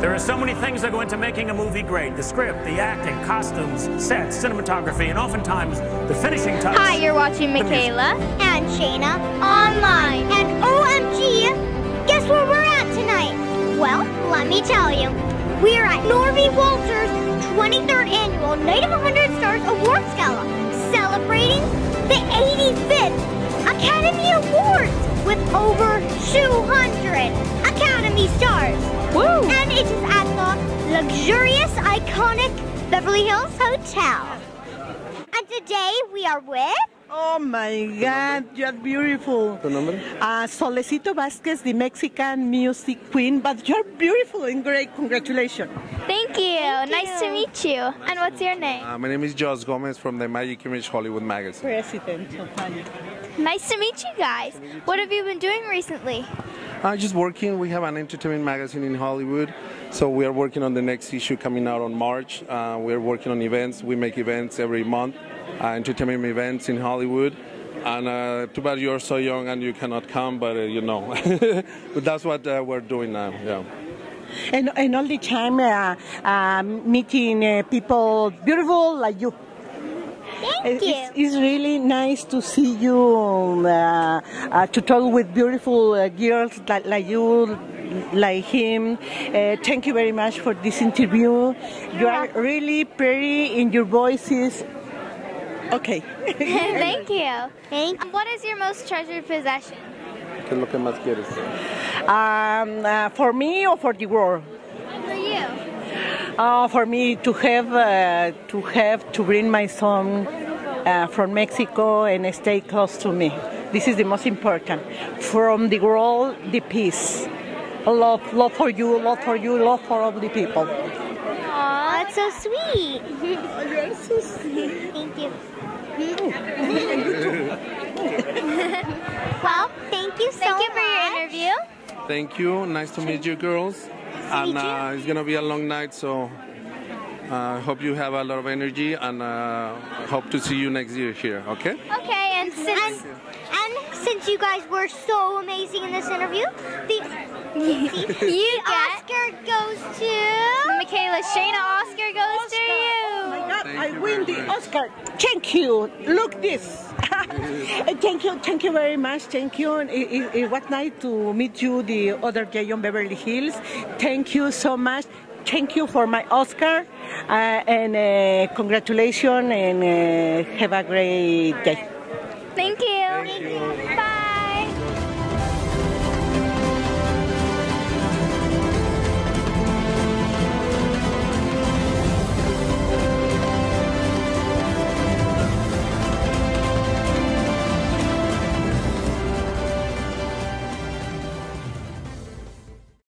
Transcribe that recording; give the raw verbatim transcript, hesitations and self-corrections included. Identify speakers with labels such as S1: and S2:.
S1: There are so many things that go into making a movie great. The script, the acting, costumes, sets, cinematography, and oftentimes the finishing touch.
S2: Hi, you're watching Michaela
S3: and Shayna online. And O M G, guess where we're at tonight? Well, let me tell you. We're at Norby Walters' twenty-third Annual Night of one hundred Stars Awards Gala, celebrating the eighty-fifth Academy Awards with over two hundred Academy Stars.
S2: Woo!
S3: And it is at the luxurious, iconic Beverly Hills Hotel. And today we are with...
S4: Oh my God, you're beautiful.
S5: ¿Tu nombre?
S4: Uh, Solecito Vázquez, the Mexican music queen, but you're beautiful and great. Congratulations.
S2: Thank you.
S3: Thank
S2: nice
S3: you.
S2: to meet you. And what's your name?
S5: Uh, my name is Josh Gomez from the Magic Image Hollywood magazine.
S4: President of Magic.
S2: Nice to meet you guys. What have you been doing recently?
S5: Uh, just working. We have an entertainment magazine in Hollywood, so we are working on the next issue coming out on March. Uh, we are working on events. We make events every month, uh, entertainment events in Hollywood. And uh, too bad you're so young and you cannot come, but uh, you know. But that's what uh, we're doing now. Yeah.
S4: And, and all the time uh, uh, meeting uh, people beautiful like you.
S3: Thank you.
S4: It's, it's really nice to see you, uh, uh, to talk with beautiful uh, girls like, like you, like him. Uh, thank you very much for this interview. You are really pretty in your voices. Okay.
S2: Thank you.
S3: Thank you.
S2: What is your most treasured possession?
S5: ¿Qué es lo que más quieres?
S4: Um, uh, for me or for the world?
S2: For you.
S4: Uh, for me to have uh, to have to bring my son uh, from Mexico and stay close to me. This is the most important. From the world, the peace. Love, love for you, love for you, love for all the people.
S3: Aw, that's so sweet.
S4: You're so sweet.
S3: Thank you. Well, thank you so
S2: Thank you
S3: much.
S2: for your interview.
S5: Thank you. Nice to meet you, girls. And uh, it's gonna be a long night, so I uh, hope you have a lot of energy, and uh, hope to see you next year here. Okay?
S2: Okay, and since
S3: And, and since you guys were so amazing in this interview, the,
S2: you
S3: the
S2: get
S3: Oscar goes to...
S2: Michaela, Shayna, Oscar goes to you.
S4: Oh my God,
S5: Thank
S4: I
S5: you
S4: win
S5: very
S4: the
S5: much.
S4: Oscar. Thank you. Look this. Thank you, thank you very much. Thank you. It, it, it was nice to meet you, the other day on Beverly Hills. Thank you so much. Thank you for my Oscar, uh, and uh, congratulations, and uh, have a great day.